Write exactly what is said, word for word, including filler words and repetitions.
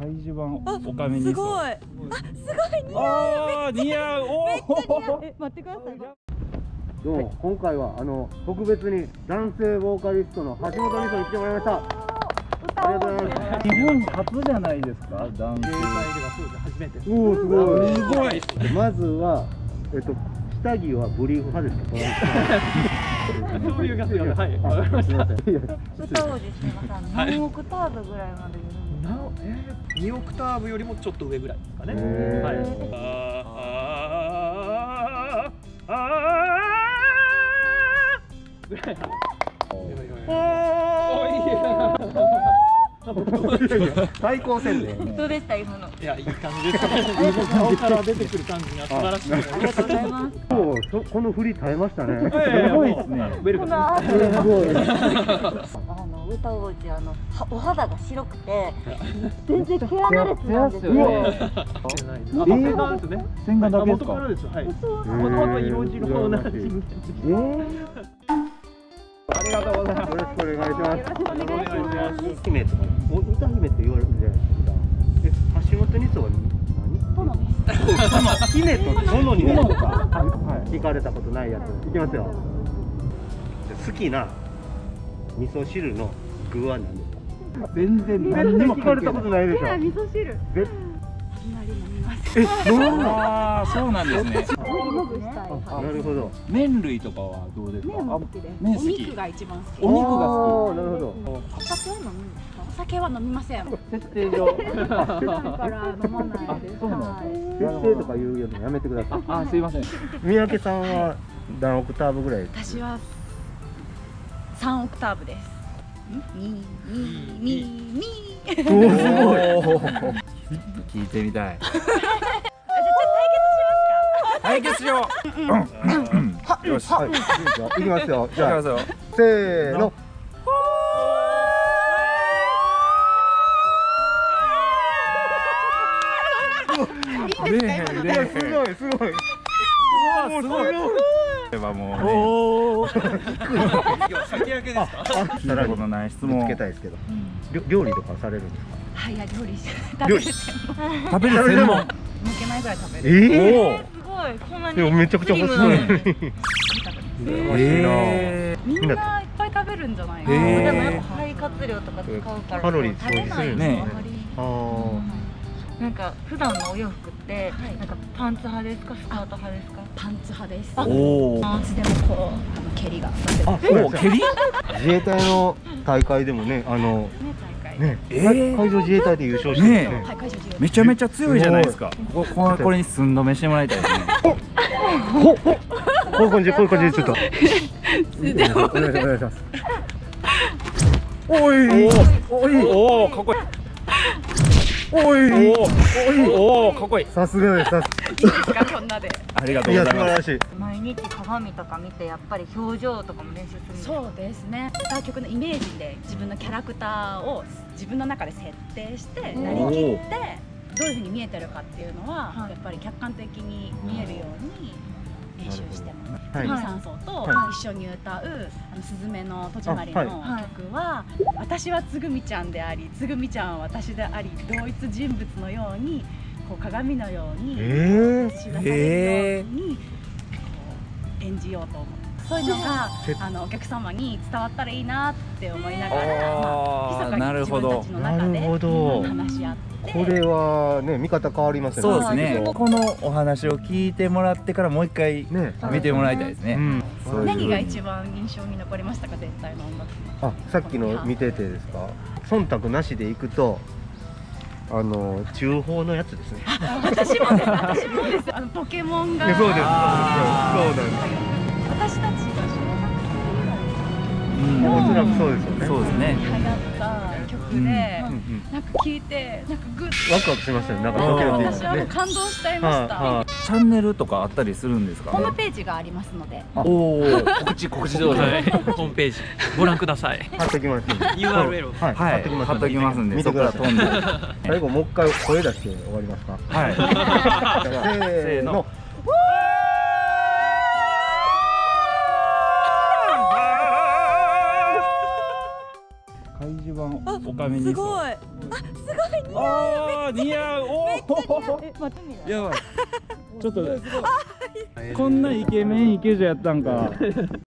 開示版おかめに。 すごい。あ、すごい似合う。 ああ、似合う。おめっちゃ似合う。え、待ってください。 どうも、今回はあの特別に男性ボーカリストの橋本美穂に来てもらいました。ありがとうございます。 日本初じゃないですか、男性。 初めて。おお、すごい。すごい。まずは、えっと、下着はブリーフ派ですか。 そういうやつが、はい、わかりました。 歌王子すみません。何オクターブぐらいまでいるんですか。 えー、にオクターブよりもちょっと上ぐらいですかね。はい。ああああぐらい。 最高戦で。 どうでした今の。 いや、いい感じです。顔から出てくる感じが素晴らしい。 ありがとうございます。 おお、この振り耐えましたね。 すごいですね。 ウェルカム。 すごい。 あの歌王子あのお肌が白くて全然毛穴レスなんですよ。 あ、線なんですね。 線がだけです元か。 からです。はい。もともと色白なチーム。 ありがとうございます。 よろしくお願いします。 よろしくお願いします。 姫とか、お歌姫って言われるじゃないですか。え、橋本二層は殿です。 姫と殿に殿か。 聞かれたことないやつ。いきますよ。好きな味噌汁の具は何ですか。 全然何全然にも聞かれたことないでしょ。 味噌汁。 え、 あんまり飲みません。 え、飲むの。 ああ、そうなんですね。 もぐもぐしたい。 なるほど。 麺類とかはどうですか。 麺も好きです。 麺好き。 お肉が一番好き。 お肉が好あー、なるほど。 お酒は飲むんですか。お酒は飲みません。 設定上。 普段から飲まないです。 そうなんですはい設定とか言うのやめてください。 あ、すいません。 三宅さんは何オクターブぐらい。 私は三オクターブです。みみみみ。 おお、すごい。 聞いてみたい。 じゃあ対決しますか。 対決しよう。よし。 はい、いきますよ。じゃあ、 じゃあ、よ。 せーの。 ねえ、ねえ、 すごい、すごい。 うわ、すごい。これはもうね。 おお。 先焼けですか。 聞いたことない質ぶ問。 つけたいですけど。料理とかされるんですか。 はい、や料理して料理食べる専門。 食べる専門。 抜けないぐらい食べる。 えおお。 すごい、こんなに。 でもめちゃくちゃ細い。 ええ。 みんないっぱい食べるんじゃない。でもやっぱ肺活量とか使うから。 カロリー食べないね。 ああ。 なんか普段のお洋服ってなんかパンツ派ですかスカート派ですか。パンツ派です。 おお。 パンツでもこうあの蹴りが。 あ、そう蹴り？ 自衛隊の大会でもね、あのね大会。 ね、 えー海上自衛隊で優勝してね。 はい、会場自衛隊。 めちゃめちゃ強いじゃないですか。ここここれに寸止めしてもらいたいですね。 ほ、ほ、こういう感じ、こういう感じでちょっと。お願いします、お願いします。おい、おい、 おお、かっこいい。 おい、 おお、おお、かっこいい。 さすがです。さすいいですかこんなで。 ありがといや、 うございます。 素晴らしい。 毎日鏡とか見てやっぱり表情とかも練習するんですか。そうですね。歌曲のイメージで自分のキャラクターを自分の中で設定してなりきってどういう風に見えてるかっていうのはやっぱり客観的に見えるように練習してます。 はい次さん層とは一緒に歌うあのすずめの戸締まりのあ曲は私はつぐみちゃんでありつぐみちゃんは私であり同一人物のようにこう鏡のようにえ映し出されるようにこう演じようと思う。そういうのがあのお客様に伝わったらいいなって思いながら、まあ、密かに自分たちの中で話し合って。 これはね、見方変わりますよね。 そうですね。このお話を聞いてもらってからもう一回ね、 見てもらいたいですね。 何が一番印象に残りましたか、全体の音楽。 あ、さっきの見ててですか。忖度なしでいくと。あの中宝のやつですね。 私もです。私もです。あのポケモンが。 そうです。そうなんです。 私たちが小学生ぐらい。 おそらくそうですよね。 そうですね。 流行った曲で、なんか聞いて、なんかグッ。 ワクワクしましたよ。なんかドキドキ。 私はもう感動しちゃいました。 チャンネルとかあったりするんですか。 ホームページがありますので。 おお、告知告知どうぞ。 ホームページご覧ください。 貼ってきます。 ユーアールエル をはい、貼っときますんで。 見てください。 飛んで。 最後もう一回声出して終わりますか。 はい。 せーの。 開示版おかめに。 すごい。あ、すごい似合う。 似合う。おお。 え、待ってみる。 やばい。ちょっとこんなイケメンイケ女やったんか。